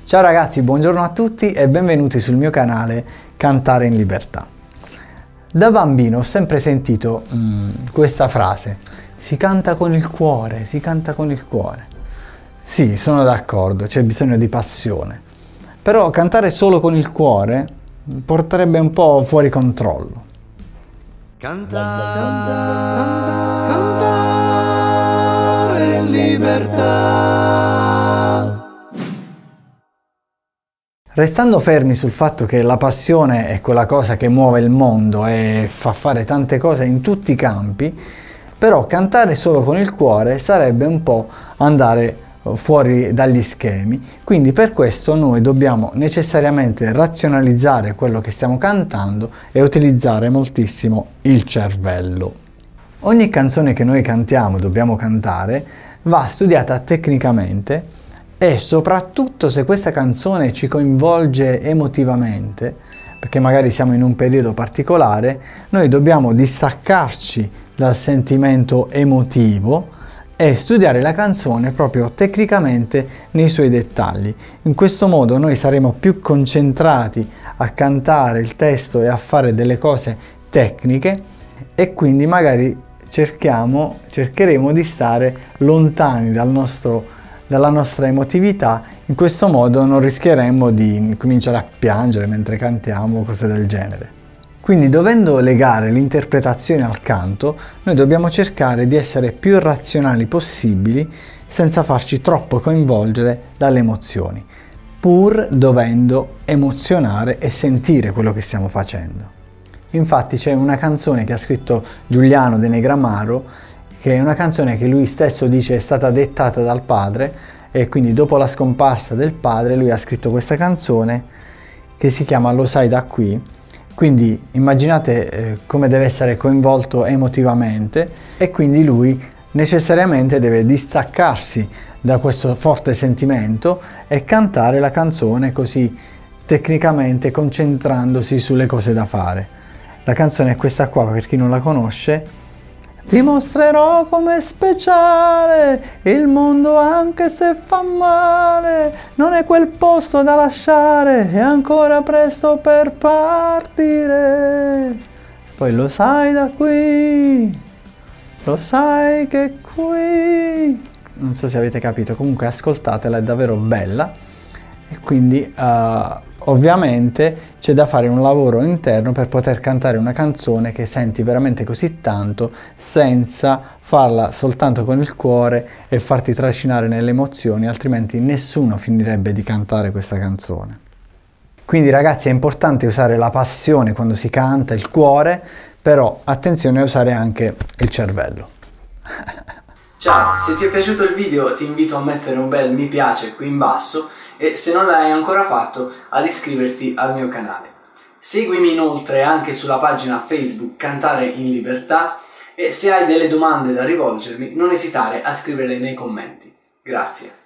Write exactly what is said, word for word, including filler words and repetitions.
Ciao ragazzi, buongiorno a tutti e benvenuti sul mio canale Cantare in Libertà. Da bambino ho sempre sentito mm, questa frase: si canta con il cuore, si canta con il cuore. Sì, sono d'accordo, c'è bisogno di passione. Però cantare solo con il cuore porterebbe un po' fuori controllo. Cantare, cantare in libertà. Restando fermi sul fatto che la passione è quella cosa che muove il mondo e fa fare tante cose in tutti i campi, però cantare solo con il cuore sarebbe un po' andare fuori dagli schemi, quindi per questo noi dobbiamo necessariamente razionalizzare quello che stiamo cantando e utilizzare moltissimo il cervello. Ogni canzone che noi cantiamo, dobbiamo cantare, va studiata tecnicamente e soprattutto se questa canzone ci coinvolge emotivamente, perché magari siamo in un periodo particolare, noi dobbiamo distaccarci dal sentimento emotivo e studiare la canzone proprio tecnicamente nei suoi dettagli. In questo modo noi saremo più concentrati a cantare il testo e a fare delle cose tecniche e quindi magari cerchiamo, cercheremo di stare lontani dal nostro dalla nostra emotività. In questo modo non rischieremmo di cominciare a piangere mentre cantiamo, cose del genere. Quindi, dovendo legare l'interpretazione al canto, noi dobbiamo cercare di essere più razionali possibili senza farci troppo coinvolgere dalle emozioni, pur dovendo emozionare e sentire quello che stiamo facendo. Infatti c'è una canzone che ha scritto Giuliano De Negramaro, che è una canzone che lui stesso dice è stata dettata dal padre, e quindi dopo la scomparsa del padre lui ha scritto questa canzone che si chiama Lo sai da qui. Quindi immaginate eh, come deve essere coinvolto emotivamente, e quindi lui necessariamente deve distaccarsi da questo forte sentimento e cantare la canzone così tecnicamente, concentrandosi sulle cose da fare. La canzone è questa qua, per chi non la conosce: ti mostrerò com'è speciale il mondo anche se fa male, non è quel posto da lasciare, è ancora presto per partire. Poi lo sai da qui, lo sai che qui... Non so se avete capito, comunque ascoltatela, è davvero bella. E quindi uh, ovviamente c'è da fare un lavoro interno per poter cantare una canzone che senti veramente così tanto, senza farla soltanto con il cuore e farti trascinare nelle emozioni, altrimenti nessuno finirebbe di cantare questa canzone. Quindi ragazzi, è importante usare la passione quando si canta, il cuore, però attenzione a usare anche il cervello. Ciao, se ti è piaciuto il video ti invito a mettere un bel mi piace qui in basso e, se non l'hai ancora fatto, ad iscriverti al mio canale. Seguimi inoltre anche sulla pagina Facebook Cantare in Libertà, e se hai delle domande da rivolgermi non esitare a scriverle nei commenti. Grazie.